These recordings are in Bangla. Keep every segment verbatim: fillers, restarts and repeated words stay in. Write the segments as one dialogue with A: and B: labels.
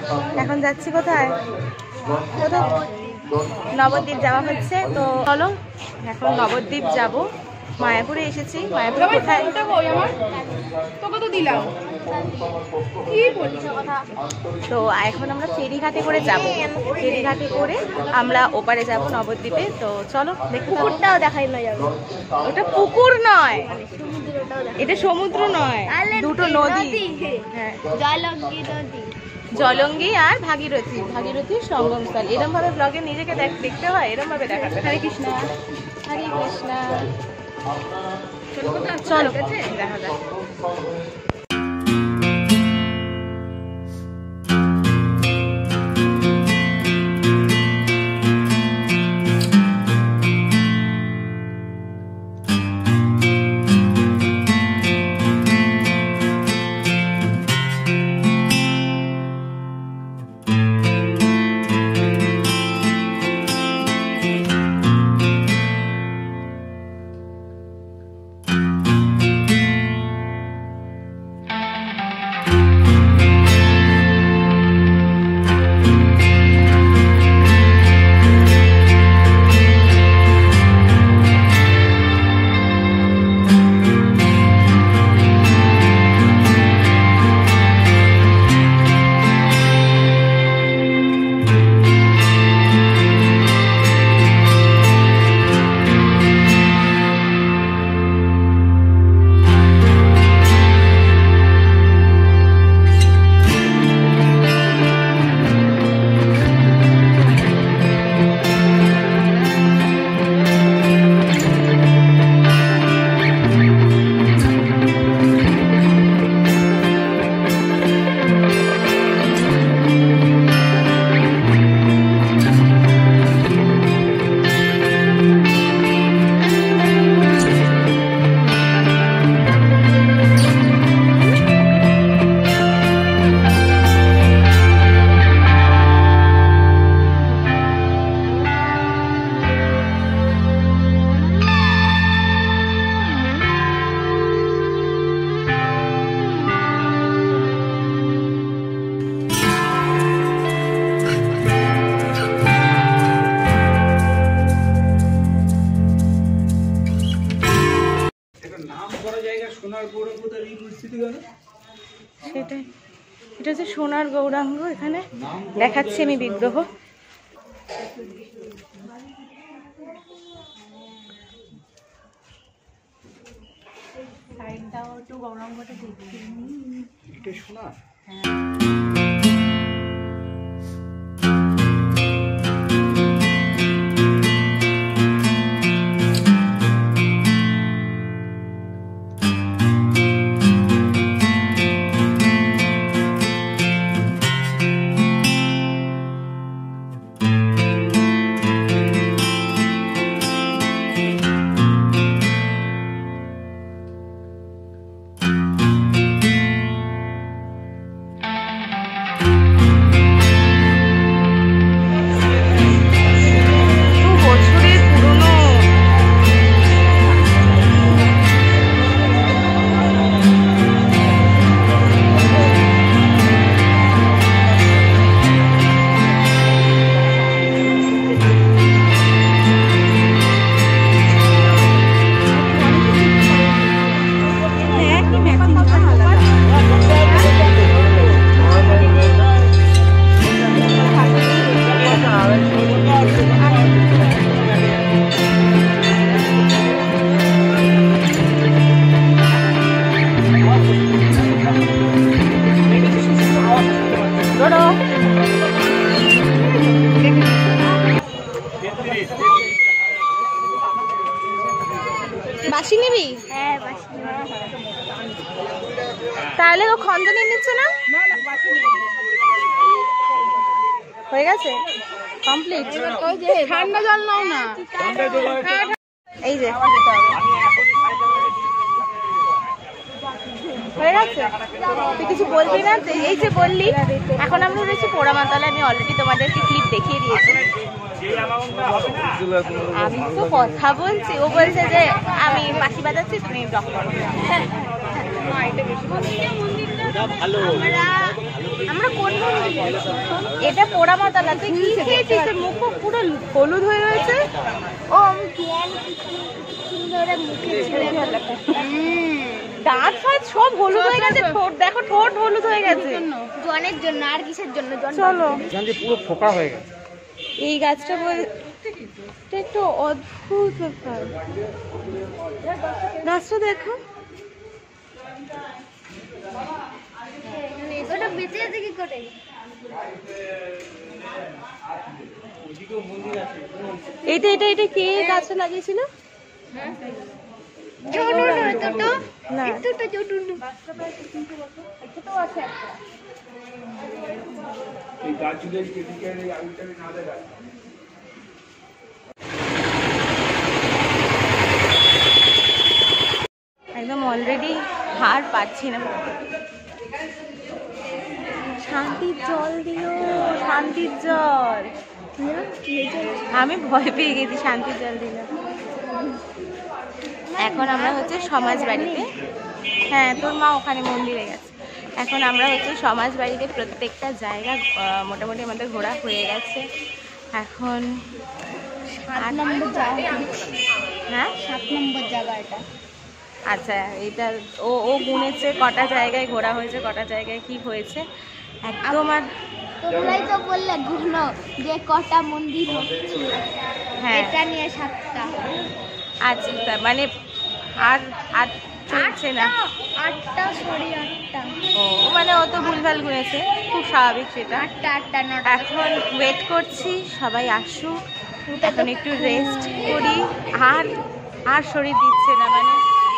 A: এখন যাচ্ছি কোথায়? কোথাও নবদ্বীপ যাওয়া হচ্ছে, তো চলো এখন নবদ্বীপ যাব। মায়াপুরে এসেছি। মায়াপুর কোথায়? তোকে তো দিলাম। তো এখন আমরা ফেরিঘাটে করে যাব। ফেরিঘাটে করে আমরা ওপারে যাব নবদ্বীপে। তো চলো দেখতে। পুকুরটাও দেখাই না যাবে। ওটা পুকুর নয়, এটা সমুদ্র নয়, দুটো নদী। হ্যাঁ, জলঙ্গি নদী, জলঙ্গি আর ভাগীরথী, ভাগীরথীর সঙ্গমস্থল। এরকম ভাবে ব্লগে নিজেকে দেখতে হয়, এরকম ভাবে দেখাতে। হরে কৃষ্ণ, হরে কৃষ্ণ। চলো দেখা যাক। সেটাই, এটা হচ্ছে সোনার গৌরাঙ্গ। এখানে দেখাচ্ছি আমি বিগ্রহ। সাইডটাও একটু গৌরাঙ্গটা দেখছি। এটা সোনা। হ্যাঁ। বাসি নিবি? হ্যাঁ বাসি। তাহলে ও খন্দনি নিচ্ছে না? হয়ে গেছে কমপ্লিট। ঠান্ডা জল নাও না। এই যে হয়ে গেছে। তুই কিছু বলবি না? এই যে বললি। এখন আমরা রয়েছি পোড়ামাতলা। আমি অলরেডি তোমাদেরকে ক্লিপ দেখিয়ে দিয়েছি। আমি তো কথা বলছি, ও বলছে যে আমি বাঁশি বাজাচ্ছি, তুমি ব্লক করো। আমরা কোন এটা পোড়ামাতলা। তুই কি খেয়েছিস? মুখ পুরো হলুদ হয়ে রয়েছে। ও আমি দাঁত ফাঁত সব হলুদ হয়ে গেছে। ঠোঁট দেখো, ঠোঁট হলুদ হয়ে গেছে। জনের জন্য আর কিসের জন্য? চলো,
B: পুরো ফোকা হয়ে গেছে
A: এই গাছটা। একটু অদ্ভুত ব্যাপার। গাছটা দেখো, ওটা বেঁচে আছে কি করে? এইটা এটা এটা কে গাছটা লাগিয়েছিল? একদম অলরেডি হার পাচ্ছি না। শান্তির জল দিও, শান্তির জল। আমি ভয় পেয়ে গেছি, শান্তির জল দিল। এখন আমরা হচ্ছে সমাজ বাড়িতে। হ্যাঁ, তোর মা ওখানে মন্দিরে গেছে। এখন আমরা হচ্ছে সমাজ বাড়িতে প্রত্যেকটা জায়গা মোটামুটি আমাদের ঘোরা হয়ে গেছে। এখন সাত নম্বর জায়গা। হ্যাঁ, সাত নম্বর জায়গা এটা। আচ্ছা, এটা ও ও গুনেছে কটা জায়গায় ঘোরা হয়েছে, কটা জায়গায় কি হয়েছে একদম। আর তোমরাই তো বললে গুনো যে কটা মন্দির হচ্ছে। হ্যাঁ, এটা নিয়ে সাতটা। আচ্ছা, মানে আর আর চলছে না? আটটা, সরি আটটা। ও মানে ও তো ভুলভাল গুনেছে, খুব স্বাভাবিক সেটা। আটটা আটটা নটা। এখন ওয়েট করছি সবাই আসুক, এখন একটু রেস্ট করি। আর আর শরীর দিচ্ছে না, মানে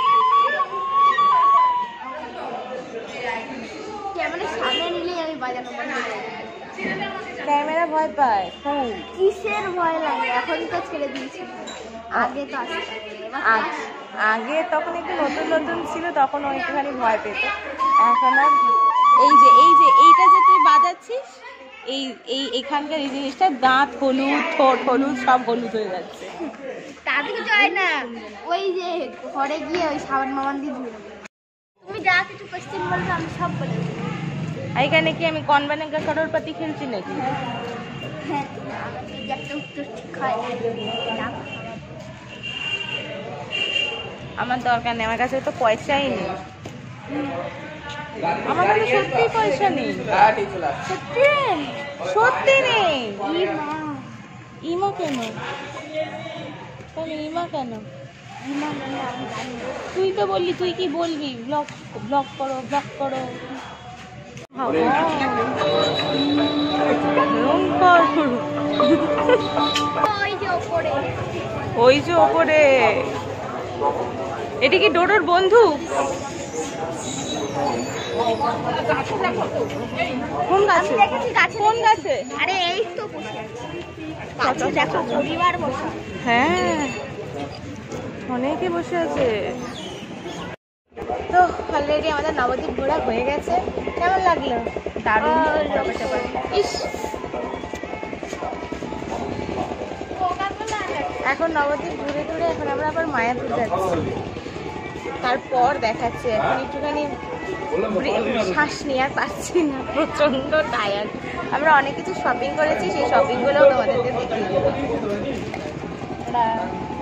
A: ক্যামেরা ভয় পায়। কিসের ভয় লাগে? এখন তো ছেড়ে দিয়েছি। আগে তো আগে তখন একটু নতুন নতুন ছিল, তখন ও একটুখানি ভয় পেত। এখন আর এই যে এই যে এইটা যে তুই বাজাচ্ছিস, এই এই এখানকার এই জিনিসটা দাঁত হলুদ, ঠোঁট হলুদ, সব হলুদ হয়ে যাচ্ছে। তাতে কিছু হয় না, ওই যে ঘরে গিয়ে ওই সাবান মামান দিয়ে ধুয়ে নেবো। তুমি যা কিছু কোশ্চেন বলবে আমি সব বলে দেবো। এইখানে কি আমি কন বানেগা করোড়পতি খেলছি নাকি? হ্যাঁ, একটা উত্তর ঠিক হয়। আমার দরকার নেই, আমার কাছে তো পয়সাই নেই। আমার কাছে সত্যি পয়সা নেই, সত্যি সত্যি নেই। ইমা কেন? ইমা কেন? তুই তো বললি, তুই কি বলবি? ব্লগ ব্লগ করো, ব্লগ করো। ওই যে ওপরে, এটা কি ডোডোর বন্ধু? কোন গাছে? কোন গাছে? আরে এই তো পরিবার বসে। হ্যাঁ, অনেকে বসে আছে। তো অলরেডি আমাদের নবদ্বীপ ঘোরা হয়ে গেছে। কেমন লাগলো? দারুণ। ইস, এখন নবদ্বীপ ঘুরে ঘুরে এখন আমরা আবার মায়াপুর যাচ্ছি। তারপর দেখাচ্ছি। এখন একটুখানি শ্বাস নিয়ে আর পাচ্ছি না, প্রচন্ড টায়ার্ড। আমরা অনেক কিছু শপিং করেছি, সেই শপিংগুলোও তোমাদেরকে দেখিয়ে দেবো।